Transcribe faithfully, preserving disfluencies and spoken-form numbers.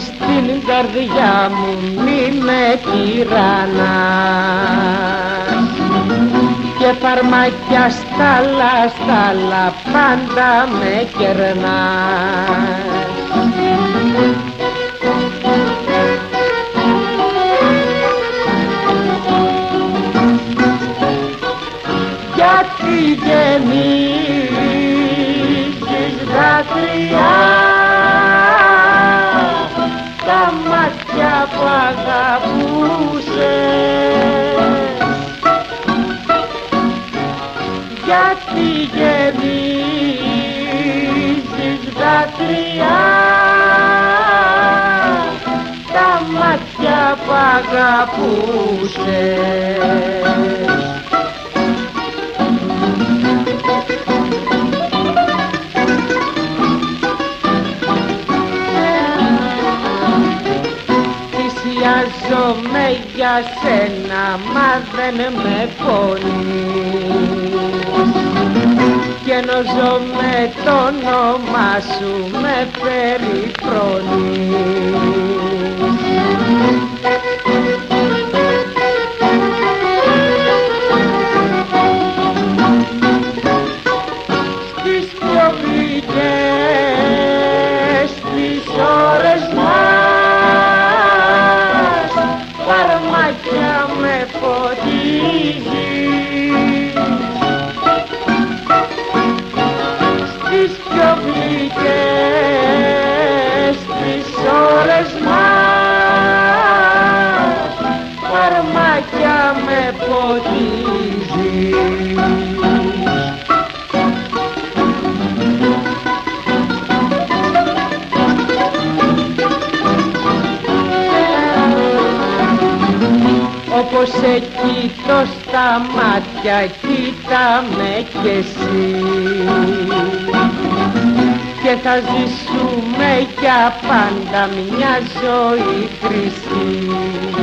μες στην καρδιά μου μη με τυραννάς και φαρμακιά στάλα στάλα πάντα με κερνάς. Γιατί γεμίζεις δάκρυα τα μάτια που αγαπούσες, γιατί γεμίζεις δάκρυα τα μάτια που αγαπούσες. Θυσιάζομαι για σένα μα δεν με πονείς και ενώ ζω με το όνομα σου με περιφρονείς. Στις πιο γλυκές τις ώρες μας φαρμάκια με φωτίζεις, στις πιο γλυκές τις ώρες μας φαρμάκια με φωτίζεις. Όπως σε κοιτώ στα μάτια κοίτα με κι εσύ και θα ζήσουμε για πάντα μια ζωή χρυσή.